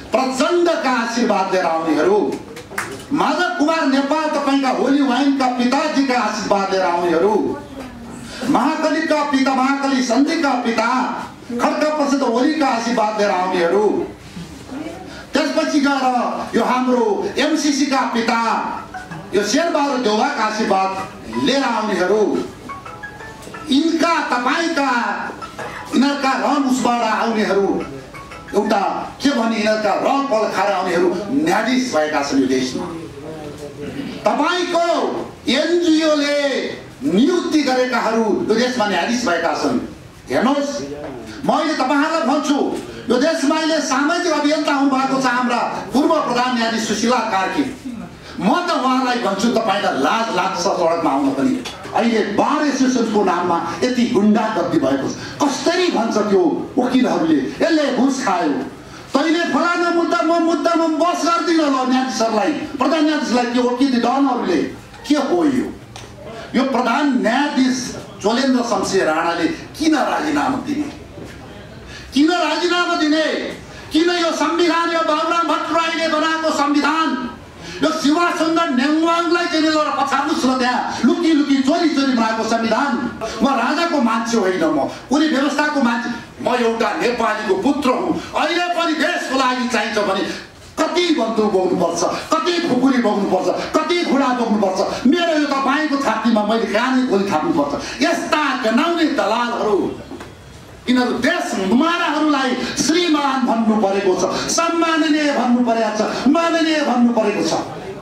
प्रचण्डका आशीर्वाद लिएर आउनेहरू, माधव कुमार नेपाल तपाईका होली वाइनका पिताजीका आशीर्वाद लिएर आउनेहरू, महाकालीका पिता महाकाली सन्धिका पिता खड्ग प्रसिद्ध होलीका आशीर्वाद लिएर आउनेहरू, त्यसपछि गएर यो हाम्रो एमसीसीका पिता यो शेरबहादुर देउवाका आशीर्वाद लिएर आउनेहरू, यिनका तपाईका यिनका रन उसबाट आउनेहरू, एउटा के भने यिनका रन पल खाएर आउनेहरू न्यायाधीश भएका छन् यो देशमा। तपाईको एनजिओले नियुक्ति गरेकाहरू यो देशमा न्यायाधीश भएका छन्। हेर्नुहोस्, मैले तपाईहरुलाई भन्छु, यो देशमा अहिले सामाजिक अभियन्ता हुनु भएको छ हाम्रा पूर्व प्रधान न्यायाधीश सुशीला कार्की। म त उहाँलाई भन्छु तपाईलाई लाज लाग्छ सडकमा आउन पनि। अहिले बार एसोसिएसनको नाममा यति गुण्डागर्दी भएको छ। कसरी भन्छ त्यो वकिलहरूले यसले घुस खायो, तैले फलाना मुद्दामा बस गर्दिन ल न्यायाधीशहरूलाई, प्रधान न्यायाधीशलाई त्यो वकिल डनहरूले के हो यो प्रधान न्यायाधीश चोलेन्द्र शमशेर राणाले किन राजीनामा दिने? किन राजीनामा दिने? किन यो संविधान यो बाबुराम भट्टराईले बनाएको संविधान यो शिवा सुन्दर नेङवाङलाई चाहिँ लिएर पछाड्नुस् न, त्यहाँ लुकी लुकी चोरी चोरी बनाएको संविधान। म राजाको मान्छे होइन, म कुनै व्यवस्थाको मान्छे, म एउटा नेपालीको पुत्र हुँ। अहिले पनि देशको लागि चाहिन्छ भने कति बन्दुक बोक्नुपर्छ, कति खुकुरी बोक्नुपर्छ, कति घुडा बोक्नुपर्छ, मेरो यो तपाईँको छातीमा मैले कानै खोली थाप्नुपर्छ। यस्ता गनाउने दलालहरू यिनीहरू देश माराहरूलाई श्रीमान भन्नु परेको छ, सम्माननीय भन्नु परेको छ, माननीय भन्नु परेको छ।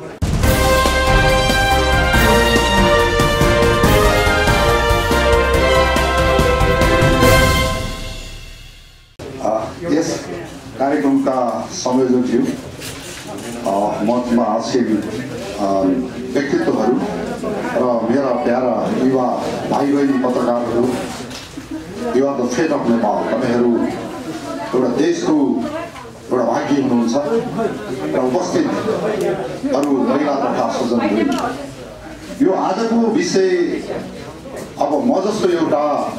यस कार्यक्रमका संयोजकज्यू, मञ्चमा आसीन व्यक्तित्वहरू र मेरा प्यारा युवा भाइ बहिनी पत्रकारहरू, युवा द फेट अफ नेपाल, तपाईहरू एउटा देशको एउटा भाग्य हुनुहुन्छ र उपस्थित अरू महिला तथा सज्जनहरू, यो आजको विषय अब म जस्तो एउटा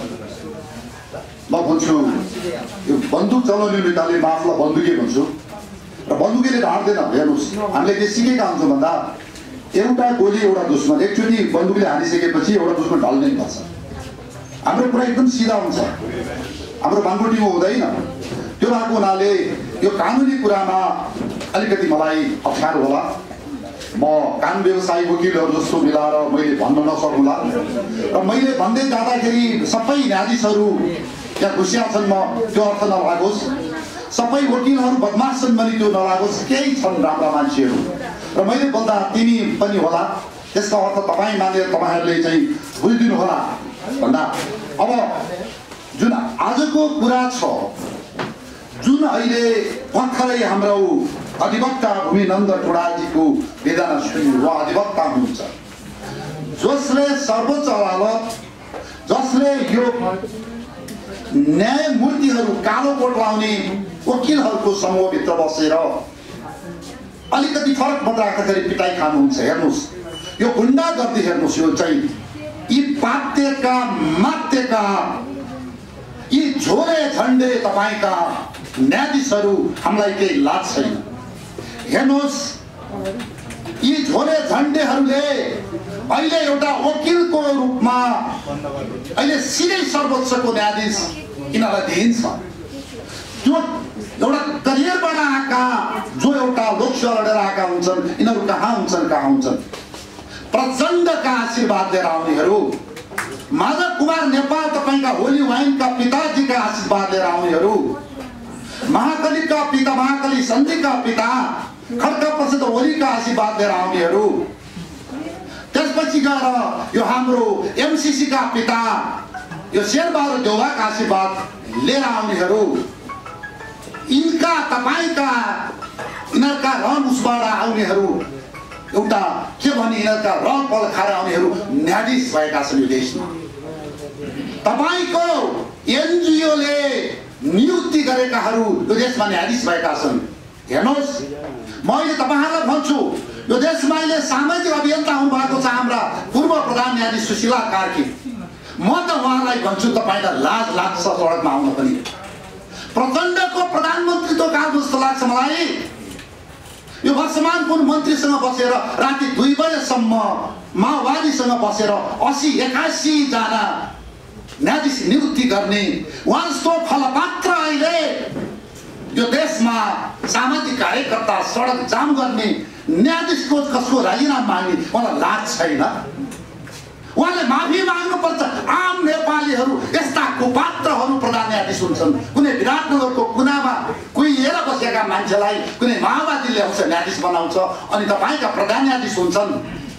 म भन्छु यो बन्दुक चलाउने नेताले म आफूलाई बन्दुके भन्छु र बन्दुकीले ढाड्दैन। हेर्नुहोस्, हामीले के सिकेका हुन्छौँ भन्दा एउटा गोली एउटा दुश्मन, एकचोटि बन्दुकले हानिसकेपछि एउटा दुश्मन ढल्नै पर्छ। हाम्रो कुरा एकदम सिधा हुन्छ, हाम्रो बाङ्गोटीमा हुँदैन। त्यो भएको हुनाले यो कानुनी कुरामा अलिकति मलाई अप्ठ्यारो होला। म कानुन व्यवसायी वकिलहरू जस्तो मिलाएर मैले भन्न नसकुला र मैले भन्दै जाँदाखेरि सबै न्यायाधीशहरू त्यहाँ घुसिया छन्, म त्यो अर्थ नलागोस्। सबै वकिलहरू बदमास छन् भने त्यो नलागोस्, केही छन् राम्रा मान्छेहरू र मैले बोल्दा तिमी पनि होला, त्यसको अर्थ तपाईँ मानेर तपाईँहरूले चाहिँ बुझिदिनु होला भन्दा। अब जुन आजको कुरा छ, जुन अहिले भर्खरै हाम्रो अधिवक्ता भूमिनन्द टोडाजीको वेदना सुन्यो, उहाँ अधिवक्ता हुनुहुन्छ जसले सर्वोच्च अदालत, जसले यो न्यायमूर्तिहरू कालो कोट लाउने वकिलहरूको समूहभित्र बसेर अलिकति फरक मत राख्दाखेरि पिटाइ खानुहुन्छ। हेर्नुहोस्, यो गुण्डागर्दी हेर्नुहोस्, यो चाहिँ यी पात्यका मात्यका यी झोले झन्डे तपाईका न्यायाधीशहरू हामीलाई केही लाज छैन। हेर्नुहोस्, यी झोले झन्डेहरूले अहिले एउटा वकिलको रूपमा अहिले सिधै सर्वोच्चको न्यायाधीश यिनीहरूलाई दिइन्छ। त्यो एउटा करियरबाट आएका जो एउटा लोकसेवा लडेर आएका हुन्छन्, यिनीहरू कहाँ हुन्छन्? प्रचण्डका आशीर्वाद लिएर आउनेहरू, माधव कुमार नेपाल तपाईका होली वाइनका पिताजीका आशीर्वाद लिएर आउनेहरू, महाकालीका पिता महाकाली सन्धिका पिता खड्ग प्रसिद्ध होलीका आशीर्वाद लिएर आउनेहरू, त्यसपछि गएर यो हाम्रो एमसीसीका पिता यो शेरबहादुर देउवाका आशीर्वाद लिएर आउनेहरू, यिनका तपाईका यिनका रन उसबाट आउनेहरू, एउटा के भने यिनका रन पल खाएर आउनेहरू न्यायाधीश भएका छन् यो देशमा। तपाईको एनजिओले नियुक्ति गरेकाहरू यो देशमा न्यायाधीश भएका छन्। हेर्नुहोस्, मैले तपाईहरुलाई भन्छु, यो देशमा अहिले सामाजिक अभियन्ता हुनु भएको छ हाम्रा पूर्व प्रधान न्यायाधीश सुशीला कार्की। म त उहाँलाई भन्छु, तपाईलाई लाज लाग्छ सडकमा आउन पनि। प्रचण्डको प्रधानमन्त्रीत्व काल जस्तो लाग्छ मलाई। यो वर्तमान कुन मन्त्रीसँग बसेर राति 2 बजेसम्म माओवादीसँग बसेर 80-81 जना न्यायाधीश नियुक्ति गर्ने उहाँ जस्तो फलपात्र अहिले यो देशमा सामाजिक कार्यकर्ता सडक जाम गर्ने न्यायाधीशको कसको राजीनामा माग्ने उहाँलाई लाज छैन। उहाँले माफी माग्नुपर्छ। आम नेपालीहरू यस्ता कुपात्रहरू प्रधान न्यायाधीश हुन्छन्। कुनै विराटनगरको कुनामा कुहिएर बसेका मान्छेलाई कुनै माओवादीले आउँछ न्यायाधीश बनाउँछ अनि तपाईँका प्रधान न्यायाधीश हुन्छन्।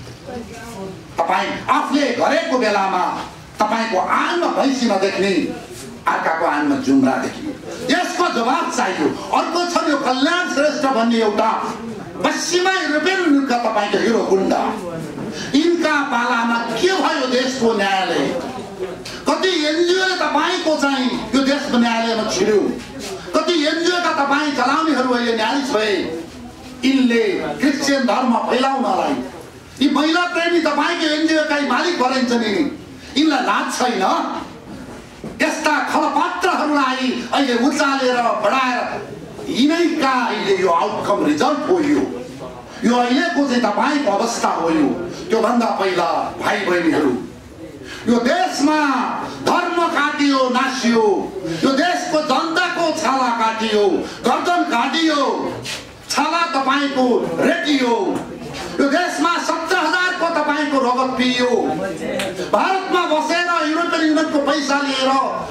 तपाईँ आफूले गरेको बेलामा तपाईँको आनमा भैँसी नदेख्ने अर्काको आनमा जुम्रा देखियो। यसको जवाब चाहियो। अर्को छ यो कल्याण श्रेष्ठ भन्ने एउटा पश्चिमा युरोपियन मुलुकका तपाईँको हिरो गुण्डा, यिनका पालामा के भयो देशको न्यायालय? कति एनजिओले तपाईँको चाहिँ यो देशको न्यायालयमा छिर्यो। कति एनजिओका तपाईँ चलाउनेहरू अहिले न्यायाधीश भए। यिनले क्रिश्चियन धर्म फैलाउनलाई यी महिला प्रेमी तपाईँको एनजिओका मालिक भइन्छन्। यिनलाई लाज छैन? यस्ता खलपात्रहरूलाई अहिले उचालेर बढाएर यिनैका अहिले यो आउटकम रिजल्ट हो। यो अहिलेको चाहिँ तपाईँको अवस्था हो। त्योभन्दा पहिला भाइ बहिनीहरू यो देशमा धर्म काटियो, नासियो। यो देशको जनताको छाला काटियो, गर्दन काटियो, छाला तपाईँको रेटियो। यो देशमा 17,000 को तपाईँको रगत पियो। भारतमा बसेर युरोपियन युनियनको पैसा लिएर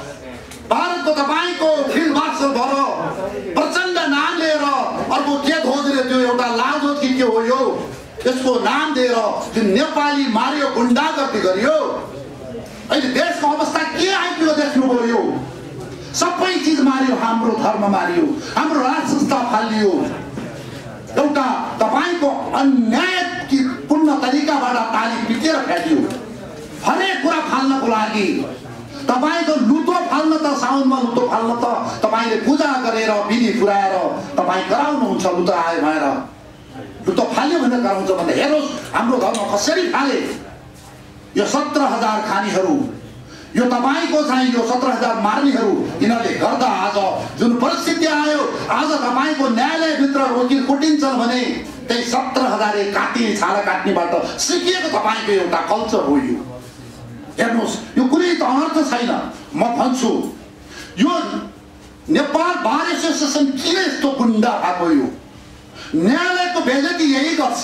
भारतको तपाईँको फिल्ड मार्शल भएर प्रचण्ड नाम लिएर अर्को के खोजेर त्यो एउटा लाजो कि के हो यो यसको नाम दिएर जुन नेपाली मारियो, गुण्डागर्दी गरियो। अहिले देशको अवस्था के आइपुग्यो देख्नुभयो? सबै चिज मारियो। हाम्रो धर्म मारियो, हाम्रो राज संस्था फालियो। एउटा तपाईँको अन्यायपूर्ण तरिकाबाट ताली पिटेर फ्याँकियो। हरेक कुरा फाल्नको लागि तपाईँको लुतो फाल्न त साउनमा लुतो फाल्न त तपाईँले पूजा गरेर विधि पुर्याएर तपाईँ गराउनुहुन्छ। लुतो आयो भएर लुतो फाल्यो भनेर गराउँछ भने हेर्नुहोस् हाम्रो धर्म कसरी फाले। यो 17,000 खानीहरू, यो तपाईँको चाहिँ यो 17,000 मार्नेहरू, यिनीहरूले गर्दा आज जुन परिस्थिति आयो, आज तपाईँको न्यायालयभित्र वकिल कुटिन्छन् भने त्यही 17,000 काट्ने छाला काट्नेबाट सिकिएको तपाईँको एउटा कल्चर हो। यो हेर्नुहोस्, यो कुनै त अर्थ छैन। म भन्छु यो नेपाल बार एसोसिएसन किन यस्तो गुण्डा भएको? यो न्यायालयको बेइज्जती यही गर्छ।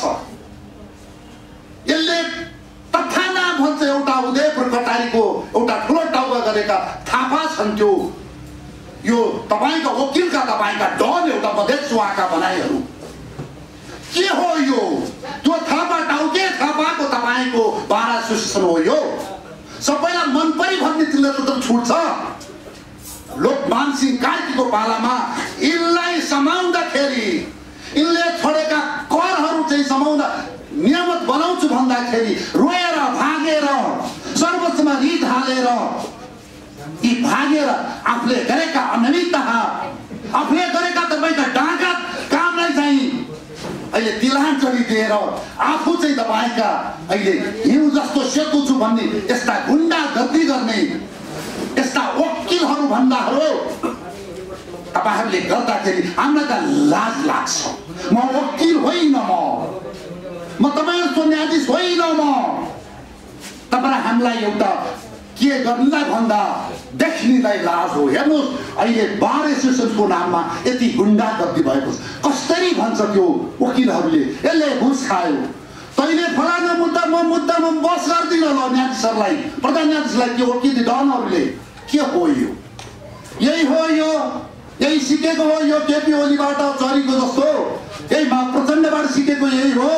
यसले तथा नाम भन्छ एउटा उदयपुर कटारीको एउटा ठुलो टाउका गरेका थापा छन्। त्यो यो तपाईँका वकिलका तपाईँका डन एउटा मधेस उहाँका भनाइहरू के हो? यो त्यो थापा टाउके थापाको तपाईँको बार एसोसिएसन हो। यो सबैलाई मन परि भन्ने तिनीहरू छुट छ। लोकमान सिंह कार्कीको पालामा यिनलाई समाउँदाखेरि यिनले छोडेका करहरू चाहिँ समाउँदा नियमित बनाउँछु भन्दाखेरि रोएर भागेर सर्वोच्चमा रिट हालेर यी भागेर आफूले गरेका अनियमितता, आफूले गरेका तपाईँका डाँगा कामलाई चाहिँ अहिले तिलाञ्जली दिएर आफू चाहिँ तपाईँका अहिले हिउँ जस्तो सेतु छु भन्ने यस्ता गुण्डा गद्दी गर्ने यस्ता वकिलहरू भन्दाहरू तपाईँहरूले गर्दाखेरि हामीलाई त लाज लाग्छ। म वकिल होइन, म तपाईँहरूको न्यायाधीश होइन। तपाईँ हामीलाई एउटा के गर्नलाई भन्दा देख्नेलाई लाज हो। हेर्नुहोस् अहिले बार एसोसिएसनको नाममा यति गुण्डा गद्दी भएको छ। कसरी भन्छ त्यो वकिलहरूले? यसले घुस खायो, तैँले फलाना मुद्दामा बस गर्दिन ल न्यायाधीशहरूलाई, प्रधान न्यायाधीशलाई त्यो वकिल डनहरूले के हो? यो यही हो, यही सिकेको हो। यो केपी ओलीबाट चरीको जस्तो यही प्रचण्डबाट सिकेको यही हो।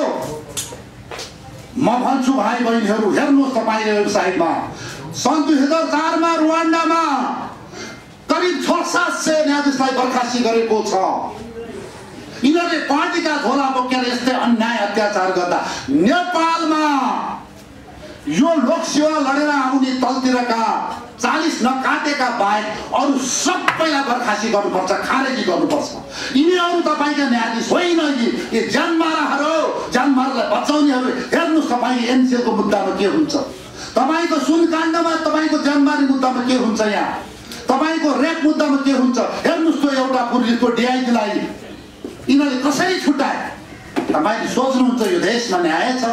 म भन्छु भाइ बहिनीहरू, हेर्नुहोस् तपाईँले वेबसाइटमा सन् 2004 मा रुवान्डामा करिब 600-700 न्यायाधीशलाई बर्खास्ती गरेको छ। यिनीहरूले पार्टीका झोला बोकेर यस्तै अन्याय अत्याचार गर्दा नेपालमा यो लोकसेवा लडेर आउने तलतिरका 40 नकाटेका बाहेक अरू सबैलाई बर्खास्ती गर्नुपर्छ, खारेजी गर्नुपर्छ। यिनीहरू तपाईँका न्यायाधीश होइन। यी ज्यानमाराहरू, ज्यानमारालाई बचाउनेहरू। हेर्नुहोस् तपाईँ एनसिएलको मुद्दामा के हुन्छ, तपाईँको सुनकाण्डमा तपाईँको ज्यानमारी मुद्दामा के हुन्छ। यहाँ तपाईको रेप मुद्दामा के हुन्छ हेर्नुस् त एउटा पुलिसको डिआइजीलाई यिनीहरूले कसरी छुट्याए तपाईले सोच्नुहुन्छ यो देशमा न्याय छ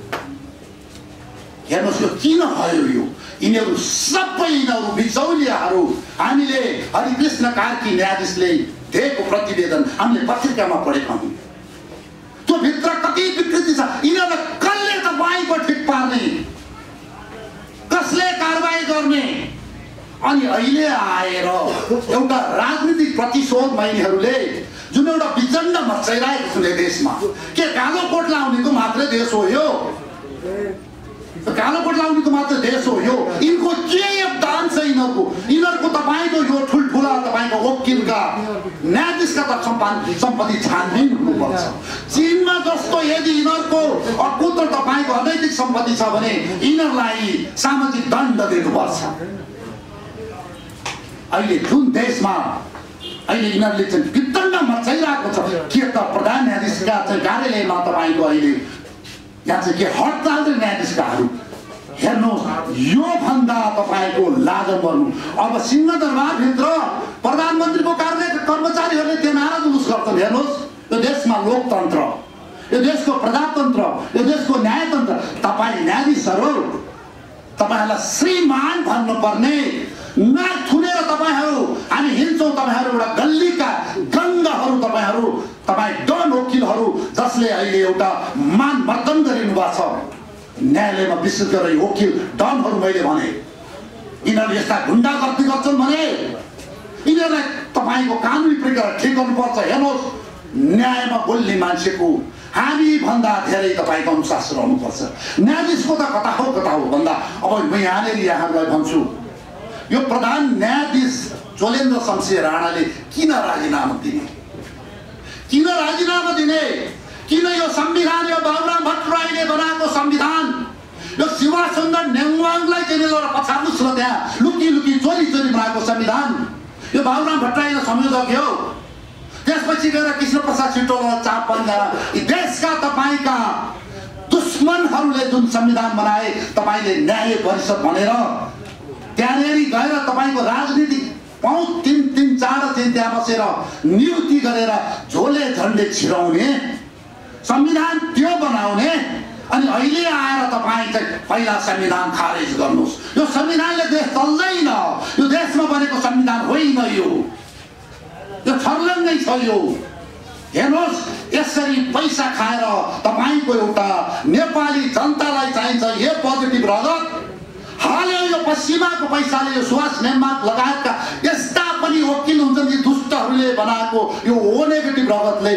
हेर्नुस् यो किन भयो यो यिनीहरू सबै यिनीहरू बिचौलियाहरू हामीले हरिकृष्ण कार्की न्यायाधीशले दिएको प्रतिवेदन हामीले पत्रिकामा पढेका हौं त्यो भित्र कति विकृति छ यिनीहरूलाई कसले तपाईको ठिक पार्ने कसले कारबाही गर्ने अनि अहिले आएर एउटा राजनीतिक प्रतिशोधमा यिनीहरूले जुन एउटा विचण्ड मचाइरहेको छ देशमा के कालो कोट लाउनेको मात्रै देश हो यो कालो कोट लाउनेको मात्र देश हो यो यिनको के योगदान छ यिनीहरूको तपाईको यो ठुलठुला तपाईको वकिलका न्यायाधीशका त सम्पत्ति छानबिन हुनुपर्छ चीनमा जस्तो यदि यिनीहरूको अकुत्र तपाईको अनैतिक सम्पत्ति छ भने यिनीहरूलाई सामाजिक दण्ड दिनुपर्छ अहिले जुन देशमा अहिले यिनीहरूले चाहिँ वितण्ड मचाइरहेको छ के त प्रधान न्यायाधीशका चाहिँ कार्यालयमा तपाईको अहिले यहाँ चाहिँ के हडताल र न्यायाधीशकाहरू हेर्नुहोस् यो भन्दा तपाईको लाजम गर्नु अब सिंहदरबारभित्र प्रधानमन्त्रीको कार्यालयका कर्मचारीहरूले त्यो नारा जुलुस गर्छन् हेर्नुहोस् यो देशमा लोकतन्त्र यो देशको प्रजातन्त्र यो देशको न्यायतन्त्र तपाईँ न्यायाधीशहरू तपाईहरूलाई श्रीमान भन्नुपर्ने नाक थुनेर तपाईहरू हामी हिँड्छौँ तपाईहरू एउटा गल्लीका गङ्गाहरू तपाईँ डन वकिलहरू जसले अहिले एउटा मान मर्दन गरिनु भएको छ न्यायालयमा विशेष गरेर वकिल डनहरू मैले भने यिनीहरूले यस्ता गुण्डागर्दी गर्छन् भने यिनीहरूलाई तपाईँको कानुनी प्रक्रिया ठिक गर्नुपर्छ हेर्नुहोस् न्यायमा बोल्ने मान्छेको हामी भन्दा धेरै तपाईँको अनुशासन रहनुपर्छ न्यायाधीशको त कता हो भन्दा अब म यहाँहरूलाई भन्छु यो प्रधान न्यायाधीश जोलेन्द्र शमशेर राणाले किन राजीनामा दिने किन यो संविधान यो बाबुराम भट्टराईले बनाएको संविधान यो शिवा सुन्दर नेङवाङलाई चाहिँ एउटा पछाड्नुस् न त्यहाँ लुकी चोरी बनाएको संविधान यो बाबुराम भट्टराईले संयोजक हो त्यसपछि गएर कृष्ण प्रसाद सिटोला चाप बन्दा यी देशका तपाईका दुश्मनहरूले जुन संविधान बनाए तपाईले न्याय परिषद भनेर त्यहाँनेर गएर तपाईको राजनीतिक पाउँ तीन चार चाहिँ त्यहाँ बसेर नियुक्ति गरेर झोले झन्डे छिराउने संविधान त्यो बनाउने अनि अहिले आएर तपाईँ चाहिँ पहिला संविधान खारेज गर्नुहोस् यो संविधानले देश चल्दैन यो देशमा बनेको संविधान होइन यो छर्लङ्गै छ यो हेर्नुहोस् यसरी पैसा खाएर तपाईको एउटा नेपाली जनतालाई चाहिन्छ यो पोजिटिभ रगत हाल्यो यो पश्चिमाको पैसाले यो सुभाष नेमात लगायतका यस्ता पनि वकिल हुन्छन् यी दुष्टहरूले बनाएको यो ओ नेगेटिभ रगतले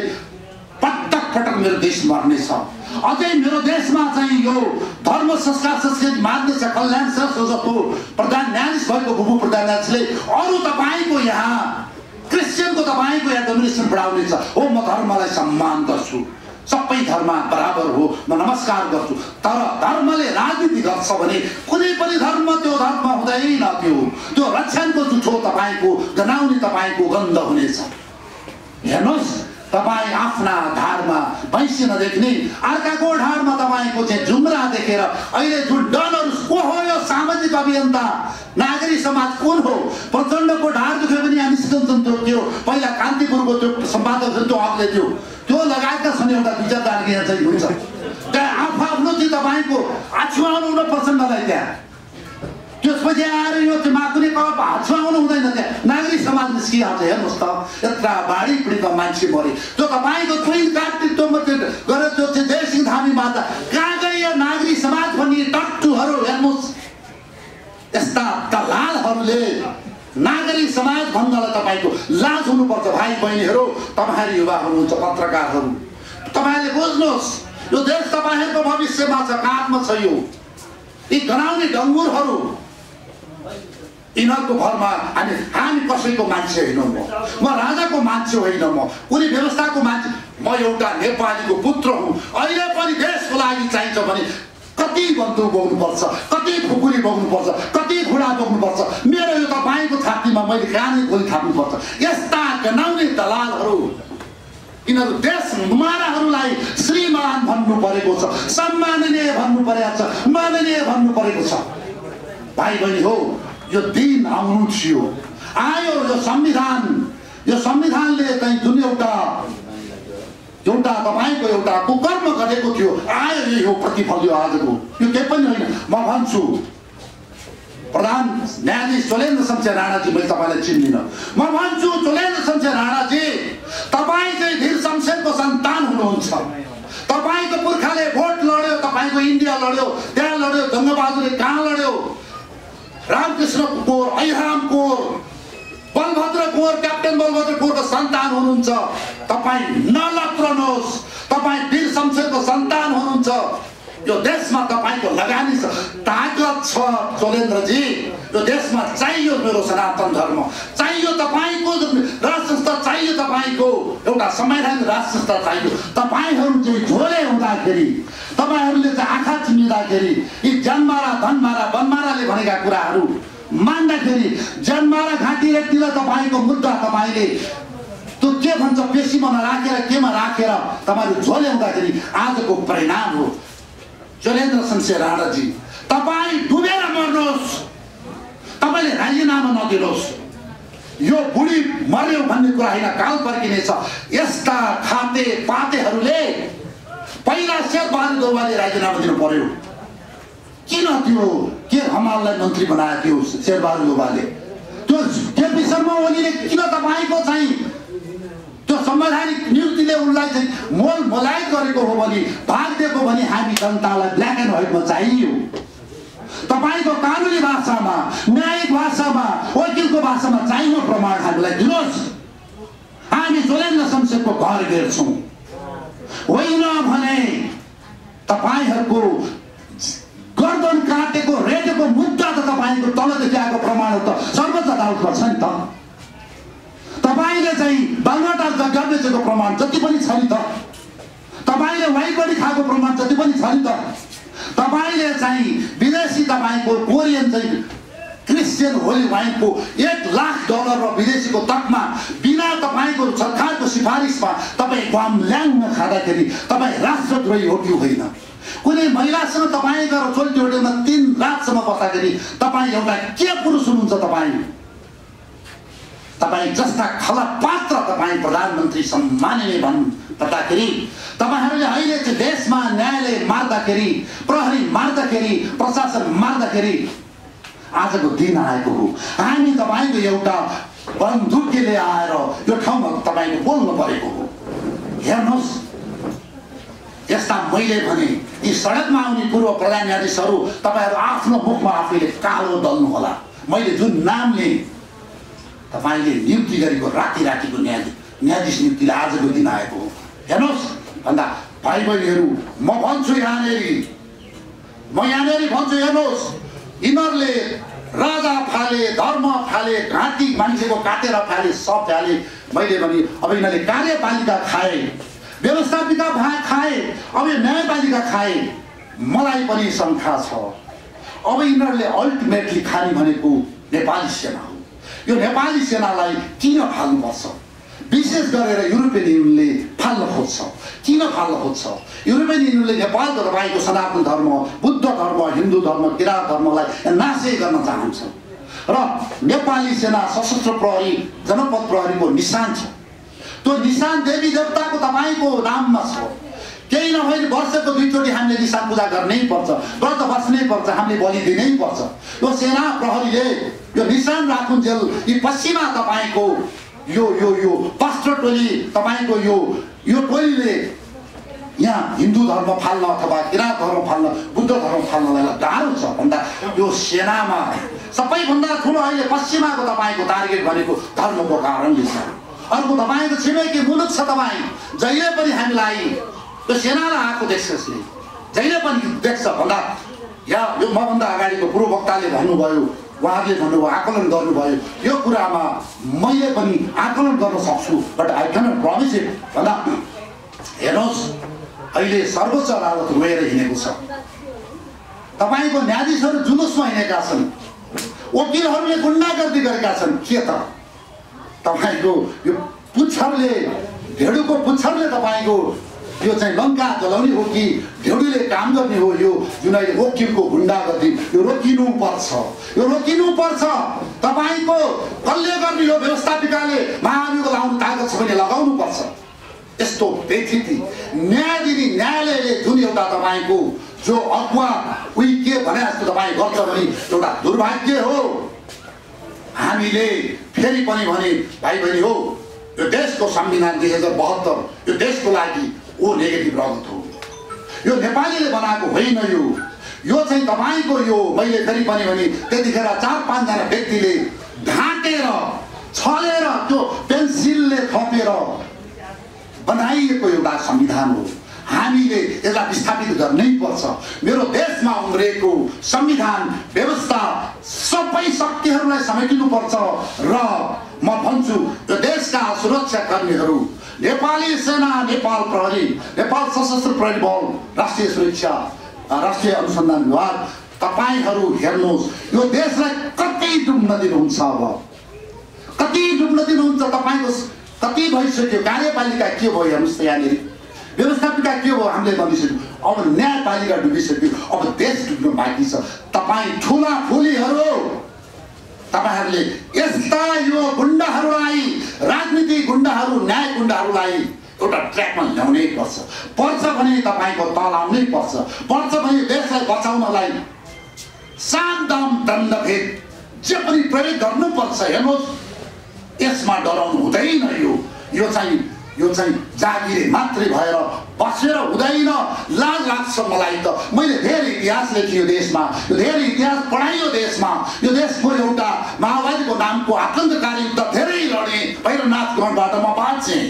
पटक मेरो देश मर्नेछ अझै मेरो देशमा चाहिँ यो धर्म संस्कार संस्कृति मार्नेछ कल्याण जस्तो प्रधान न्यायाधीश भएको बुबु प्रधान न्यायाधीशले अरू तपाईको यहाँ क्रिस्चियनको तपाईको यहाँ डोमिनेसन बढाउने छ हो म धर्मलाई सम्मान गर्छु सबै धर्म बराबर हो म नमस्कार गर्छु तर धर्मले राजनीति गर्छ भने कुनै पनि धर्म त्यो धर्म हुँदैन त्यो रक्षणको जुठो तपाईको जनाउने तपाईको गन्ध हुनेछ हेर्नुहोस् तपाईँ आफ्ना धारमा भैँसी नदेख्ने अर्काको ढाडमा तपाईँको चाहिँ जुम्रा देखेर अहिले जुन डनहरू को हो यो सामाजिक अभियन्ता नागरिक समाज कुन हो प्रचण्डको ढाड दुख्यो भने हामी सिद्धन्छन् त्यो पहिला कान्तिपुरको त्यो सम्पादक त्यो अग्ले त्यो लगायतका छन् एउटा विचारधारा यहाँ चाहिँ हुन्छ त्यहाँ आफ्नो चाहिँ तपाईँको आछुवाउनु हुन प्रचण्डलाई त्यहाँ त्यसपछि आएर यो चाहिँ माकुने कप हाछुवाउनु हुँदैन त्यहाँ नागरिक समाज निस्किहाल्छ हेर्नुहोस् त यत्रा बाढी पीडित मान्छे मरे त्यो तपाईँको ट्रेन कार्तित्वमा गरेर त्यो चाहिँ जयसिंह धामी माता कहाँ गए नागरिक समाज भन्ने टट्टुहरू हेर्नुहोस् यस्ता दलालहरूले नागरिक समाज भन्नलाई तपाईको लाज हुनुपर्छ भाइ बहिनीहरू तपाईहरू युवा हुनुहुन्छ पत्रकारहरू तपाईले बुझ्नुहोस् यो देश तपाईहरूको भविष्यमा छ काखमा छ यो यी गनाउने डङ्गुरहरू यिनीहरूको भरमा हामी कसैको मान्छे होइन म राजाको मान्छे होइन म कुनै व्यवस्थाको मान्छे म एउटा नेपालीको पुत्र हुँ अहिले पनि देशको लागि चाहिन्छ भने कति बन्दुक बोक्नुपर्छ कति खुकुरी बोक्नुपर्छ कति घुडा बोक्नुपर्छ मेरो यो तपाईँको छातीमा मैले कानै खोली थाप्नुपर्छ यस्ता गनाउने दलालहरू यिनीहरू देश माराहरूलाई श्रीमान भन्नु परेको छ सम्माननीय भन्नु परेको छ माननीय भन्नु परेको छ भाइ बहिनी हो यो दिन आउनु थियो आयो यो संविधानले चाहिँ जुन एउटा तपाईको एउटा कुकर्म गरेको थियो आयो यो प्रतिफल यो आजको यो केही पनि होइन। म भन्छु प्रधान न्यायाधीश चोलेन्द्र शमशेर राणाजी, मैले तपाईलाई चिन्दिनँ, म भन्छु चोलेन्द्र शमशेर राणाजी तपाईँ चाहिँ धीर शमशेरको सन्तान हुनुहुन्छ। तपाईको पुर्खाले भोट लड्यो, तपाईको इन्डिया लड्यो, त्यहाँ लड्यो, जङ्गबहादुरले कहाँ लड्यो, रामकृष्ण कौर, अहिराम कौर, बलभद्र कौर, क्याप्टेन बलभद्र कौरको सन्तान हुनुहुन्छ। तपाईँ नलत्रनुहोस्, तपाईँ वीर शमशेरको सन्तान हुनुहुन्छ। यो देशमा तपाईको लगानी छ, ताकत छ चोलेन्द्रजी। यो देशमा चाहियो मेरो सनातन धर्म, चाहियो तपाईको राज संस्था, चाहियो तपाईको एउटा संवैधानिक राज संस्था चाहियो। तपाईहरू चाहिँ झोले हुँदाखेरि, तपाईहरूले चाहिँ आँखा चिमिँदाखेरि, यी जन्मारा धनमारा बनमाराले भनेका कुराहरू मान्दाखेरि, जन्मारा घाँटी रेखतिर तपाईको मुद्दा तपाईले त्यो के भन्छ पेशीमा नराखेर केमा राखेर तपाईहरू झोले हुँदाखेरि आजको परिणाम हो। चोलेन्द्र शमशेर राणाजी तपाईँ डुबेर मर्नुहोस्, तपाईँले राजीनामा नदिनुहोस्। यो बुढी मर्यो भन्ने कुरा होइन, काल फर्किनेछ। यस्ता खाते पातेहरूले पहिला शेरबहादुर देउवाले राजीनामा दिनु पर्यो। किन त्यो के हमाललाई मन्त्री बनाएको थियो शेरबहादुर देउवाले? त्यो केपी शर्मा ओलीले किन तपाईँको चाहिँ त्यो संवैधानिक नियुक्तिले उनलाई चाहिँ मोल मोलायत गरेको हो भने, भाग दिएको भने हामी जनतालाई ब्ल्याक एन्ड व्हाइटमा चाहियो। तपाईको कानुनी भाषामा, न्यायिक भाषामा, वकिलको भाषामा चाहिने प्रमाण हामीलाई दिनुहोस्। हामी चोलेन्द्र शमशेरको घर हेर्छौँ, होइन भने तपाईहरूको गर्दन काटेको रेटेको मुद्दा त तपाईँको तलदेखि आएको प्रमाण त सर्वोच्च अदालतमा छ नि त। तपाईँले चाहिँ बालुवाटार जग्गा बेचेको प्रमाण जति पनि छ नि त, तपाईँले वाइबडी खाएको प्रमाण जति पनि छ नि त, तपाईँले चाहिँ विदेशी तपाईँको कोरियन चाहिँ क्रिस्चियन होली वाइनको $1,00,000 र विदेशीको तकमा बिना तपाईँको सरकारको सिफारिसमा तपाईँ ग्वामल्याङमा खाँदाखेरि तपाईँ राष्ट्रद्रोही हो कि होइन? कुनै महिलासँग तपाईँ गएर चोल्टी होटेलमा 3 रातसम्म बस्दाखेरि तपाईँ एउटा के पुरुष हुनुहुन्छ? तपाईँ जस्ता खला पात्र तपाईँ प्रधानमन्त्री सम्माननीय भन्दाखेरि तपाईहरूले अहिले चाहिँ देशमा न्यायालय मार्दाखेरि, प्रहरी मार्दाखेरि, प्रशासन मार्दाखेरि आजको दिन आएको हो। हामी तपाईँको एउटा बन्दुकले आएर यो ठाउँमा तपाईँले बोल्नु परेको हो। हेर्नुहोस्, यस्ता मैले भने यी सडकमा आउने पूर्व प्रधान न्यायाधीशहरू तपाईँहरू आफ्नो मुखमा आफैले कालो दल्नु होला। मैले जुन नामले तपाईले नियुक्ति गरेको रातिको न्यायाधीश नियुक्तिले आजको दिन आएको हो। हेर्नुहोस् भन्दा भाइ बहिनीहरू, म भन्छु यहाँनेरि भन्छु, हेर्नुहोस् यिनीहरूले राजा फाले, धर्म फाले, घाँटी मान्छेको काटेर फाले, सब फाले। मैले भने अब यिनीहरूले कार्यपालिका खाए, व्यवस्थापिका खाए, अब यो न्यायपालिका खाए। मलाई पनि शङ्का छ, अब यिनीहरूले अल्टिमेटली खाने भनेको नेपाली सेना हो। यो नेपाली सेनालाई किन फाल्नुपर्छ? विशेष गरेर युरोपियन युनियनले फाल्न खोज्छ। किन फाल्न खोज्छ? युरोपियन युनियनले नेपालको तपाईँको सनातन धर्म, बुद्ध धर्म, हिन्दू धर्म, किराँत धर्मलाई नाशै गर्न चाहन्छ र नेपाली सेना सशस्त्र प्रहरी, जनपद प्रहरीको निशान छ। त्यो निशान देवी देवताको तपाईँको नाममा छ। केही नभए वर्षको 2 चोटि हामीले निशान पूजा गर्नै पर्छ, व्रत बस्नै पर्छ, हामीले बलि दिनै पर्छ। यो सेना प्रहरीले यो निशान राखुन्जेल यी पश्चिमा तपाईँको यो पास्टर टोली तपाईँको यो टोलीले यहाँ हिन्दू धर्म फाल्न अथवा किराँत धर्म फाल्न, बुद्ध धर्म फाल्नलाई गाह्रो छ भन्दा यो सेनामा सबैभन्दा ठुलो अहिले पश्चिमाको तपाईँको टार्गेट भनेको धर्मको कारणले छ। अर्को तपाईँको छिमेकी मुलुक छ, तपाईँ जहिले पनि हामीलाई त्यो सेनालाई आएको देख्छ, जहिले पनि देख्छ भन्दा या यो मभन्दा अगाडिको पूर्व वक्ताले भन्नुभयो, उहाँहरूले भन्नुभयो, आकलन गर्नुभयो, यो कुरामा मैले पनि आकलन गर्न सक्छु, but I cannot promise it भन्दा हेर्नुहोस् अहिले सर्वोच्च अदालत रोएर हिँडेको छ। तपाईँको न्यायाधीशहरू जुलुसमा हिँडेका छन्, वकिलहरूले गुन्डागर्दी गरेका छन्। के त तपाईँको यो पुच्छरले, भेडुको पुच्छरले तपाईँको यो चाहिँ लङ्का जलाउने हो कि ढेउडीले काम गर्ने हो? यो जुन अहिले वकिलको गुन्डागर्दी यो रोकिनु पर्छ। तपाईको कल्ले गर्ने यो व्यवस्थापिकाले महाभियोग लाउनु तागत छ भने लगाउनु पर्छ। यस्तो व्यक्ति न्याय दिने न्यायालयले जुन एउटा तपाईको जो अगुवा उही के भने जस्तो तपाईँ गर्छ भने एउटा दुर्भाग्य हो। हामीले फेरि पनि भने भाइ बहिनी हो, यो देशको संविधान 2072 यो देशको लागि ओ नेगेटिभ रगत हो। यो नेपालीले बनाएको होइन। यो चाहिँ तपाईको यो मैले फेरि पनि भने त्यतिखेर 4-5 जना व्यक्तिले ढाँटेर छलेर त्यो पेन्सिलले थपेर बनाइएको एउटा संविधान हो। हामीले यसलाई विस्थापित गर्नै पर्छ। मेरो देशमा उम्रेको संविधान व्यवस्था सबै शक्तिहरूलाई समेटिनुपर्छ र म भन्छु यो देशका सुरक्षा कर्मीहरू, नेपाली सेना, नेपाल प्रहरी, नेपाल सशस्त्र प्रहरी बल, राष्ट्रिय सुरक्षा, राष्ट्रिय अनुसन्धान विभाग, तपाईहरू हेर्नुहोस् यो देशलाई कति डुब्न दिनुहुन्छ। अब कति डुब्न दिनुहुन्छ? तपाईको कति भइसक्यो? कार्यपालिका के भयो हेर्नुहोस् त, यहाँनिर व्यवस्थापिका के भयो? हामीले भनिसक्यो। अब न्यायपालिका डुबिसक्यो, अब देश डुब्नु बाँकी छ। तपाईँ ठुला ठुलीहरू, तपाईहरूले यस्ता यो गुण्डाहरूलाई, राजनीतिक गुण्डाहरू, न्याय गुण्डाहरूलाई एउटा ट्र्याकमा ल्याउनै पर्छ भने तपाईँको तल आउनै पर्छ भने देशलाई बचाउनलाई साम दाम दण्डभेद जे पनि प्रयोग गर्नुपर्छ। हेर्नुहोस् यसमा डराउनु हुँदैन। यो चाहिँ जागिरे मात्रै भएर बसेर हुँदैन। लाज लाग्छ मलाई त। मैले धेरै इतिहास लेखियो देशमा, यो धेरै इतिहास पढाइयो देशमा। यो देशको एउटा माओवादीको नामको आतङ्ककारी युद्ध धेरै लडे, भैरवनाथ गढबाट म बाँचेँ।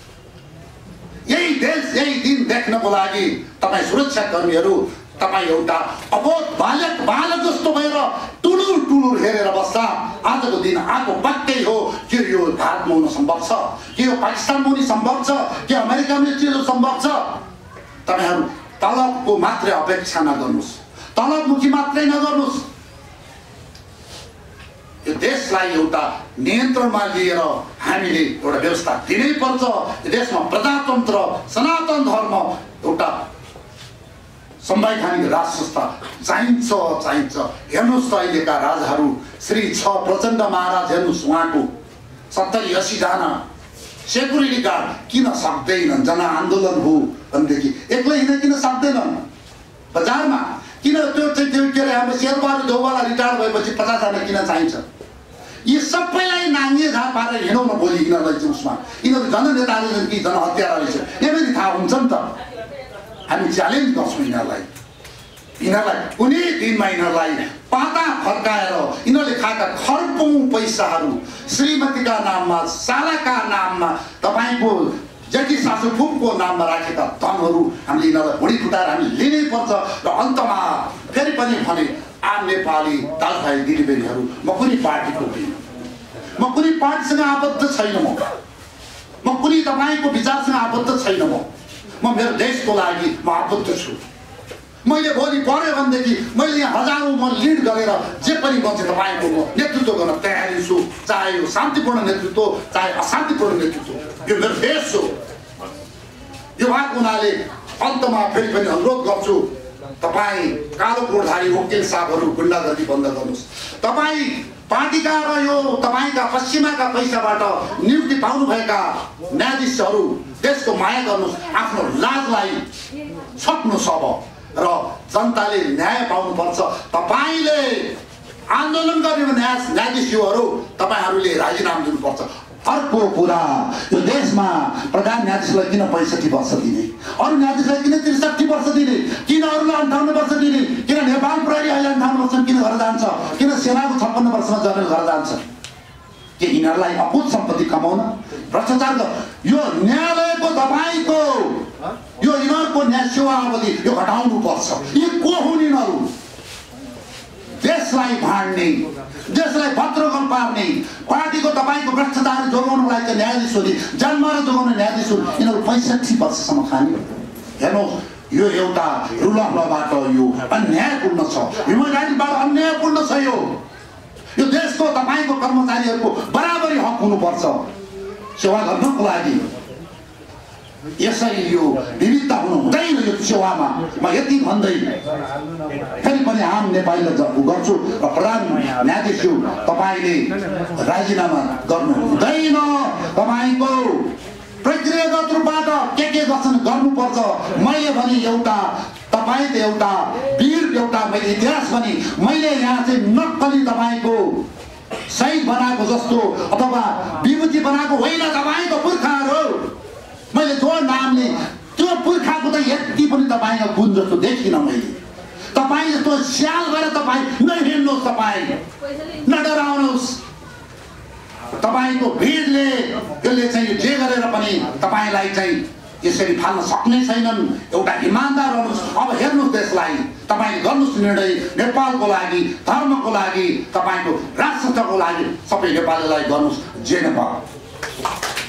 यही देश यही दिन देख्नको लागि तपाईँ सुरक्षा कर्मीहरू, तपाईँ एउटा अबोध बालक जस्तो भएर टुलुर हेरेर बस्दा आजको दिन आएको पक्कै हो कि यो भारतमा हुन सम्भव छ, कि यो पाकिस्तानमा हुन सम्भव छ, कि अमेरिकामा चिज सम्भव छ। तपाईहरू तलबको मात्रै अपेक्षा नगर्नुहोस्, तलबमुखी मात्रै नगर्नुहोस्। यो देशलाई एउटा नियन्त्रणमा लिएर हामीले एउटा व्यवस्था दिनै पर्छ। यो देशमा प्रजातन्त्र, सनातन धर्म, एउटा संवैधानिक राज संस्था चाहिन्छ। हेर्नुहोस् त अहिलेका राजाहरू, श्री 6 प्रचण्ड महाराज हेर्नुहोस्, उहाँको 70-80 जना सेक्युरिटी गार्ड किन सक्दैनन्? जनआन्दोलन हो भनेदेखि एक्लै हिँड्न किन सक्दैनन्? बजारमा किन त्यो के अरे हाम्रो शेरबहादुर देउवाला रिटायर भएपछि 50 जना किन चाहिन्छ? यी सबैलाई नाङ्गे झार पारेर हिँडौँ न भोलि यिनीहरूलाई चाहिँ उसमा। यिनीहरू जननेताले छन् कि जनहत्यारा रहेछ यसरी थाहा हुन्छ नि त। हामी च्यालेन्ज गर्छौँ यिनीहरूलाई कुनै दिनमा यिनीहरूलाई पाता फर्काएर यिनीहरूले खाएका खर्बौँ पैसाहरू श्रीमतीका नाममा, सालाका नाममा, तपाईँको जेठी सासु फुपको नाममा राखेका धनहरू हामीले यिनीहरूलाई भुँडी फुटाएर हामी लिनै पर्छ। र अन्तमा फेरि पनि भने आम नेपाली दाजुभाइ दिदीबहिनीहरू, म कुनै पार्टीको होइन, म कुनै पार्टीसँग आबद्ध छैन, म कुनै तपाईँको विचारसँग आबद्ध छैन। म मेरो देशको लागि म आबद्ध छु। मैले भोलि पढ्यो भनेदेखि मैले यहाँ हजारौँ म लिड गरेर जे पनि गर्छ तपाईँको म नेतृत्व गर्न तयारी छु, चाहे यो शान्तिपूर्ण नेतृत्व चाहे अशान्तिपूर्ण नेतृत्व। यो मेरो देश हो। यो भएको हुनाले अन्तमा फेरि पनि अनुरोध गर्छु, तपाईँ कालो कोटधारी वकिल साहबहरू गुण्डागर्दी बन्द गर्नुहोस्। तपाईँ पार्टीका र यो तपाईँका पश्चिमाका पैसाबाट नियुक्ति पाउनुभएका न्यायाधीशहरू देशको माया गर्नुहोस्, आफ्नो लाजलाई सक्नुहोस् अब र जनताले न्याय पाउनुपर्छ। तपाईँले आन्दोलन गर्ने न्यायाधीशहरू तपाईँहरूले राजीनामा दिनुपर्छ। अर्को कुरा, यो देशमा प्रधान न्यायाधीशलाई किन 65 वर्ष दिने, अरू न्यायाधीशलाई किन 63 वर्ष दिने, किन अरूलाई 58 वर्ष दिने, किन नेपाल प्रहरी अहिले 58 वर्ष किन घर जान्छ, किन सेनाको 56 वर्षमा जनरल घर जान्छ? के यिनीहरूलाई अकुत सम्पत्ति कमाउन, भ्रष्टाचार? यो न्यायालयको तपाईँको यो यिनीहरूको न्याय सेवा अवधि यो घटाउनु पर्छ। यी को हुन् यिनीहरू? देशलाई भाँड्ने, देशलाई भद्रगम पार्ने, पार्टीको तपाईँको भ्रष्टाचार जोगाउनलाई चाहिँ न्यायाधीशहरूले जन्मएर जोगाउने न्यायाधीशहरू यिनीहरू 65 वर्षसम्म खाने। हेर्नुहोस् यो एउटा रुल अफ लबाट यो अन्यायपूर्ण छ, ह्युमन राइट्सबाट अन्यायपूर्ण छ। यो देशको तपाईँको कर्मचारीहरूको बराबरी हक हुनुपर्छ सेवा गर्नको लागि। यसरी यो विविधता हुनु हुँदैन यो सेवामा म यति भन्दै फेरि पनि आम नेपालीलाई गर्छु र प्रधान न्यायाधीश तपाईले राजीनामा गर्नु हुँदैन तपाईको प्रक्रियागत रूपबाट के गर्नुपर्छ मैले भने एउटा तपाईँ त एउटा वीर एउटा मैले इतिहास भने मैले यहाँ चाहिँ नक्कली तपाईको शहीद बनाएको जस्तो अथवा विभूति बनाएको होइन तपाईको पुर्खाहरू मैले जो नामले त्यो पुर्खाको त यति पनि तपाईको गुण जस्तो देखिन मैले तपाईँ जस्तो स्याल गरेर तपाईँ नहिँड्नुहोस् तपाईँ नडराउनुहोस् तपाईको भिडले यसले चाहिँ जे गरेर पनि तपाईलाई चाहिँ यसरी फाल्न सक्ने छैनन् एउटा इमानदार हुनुहोस् अब हेर्नुहोस् देशलाई तपाईले गर्नुहोस् निर्णय नेपालको लागि धर्मको लागि तपाईको राष्ट्रको लागि सबै नेपालीलाई गर्नुहोस् जे नेपाल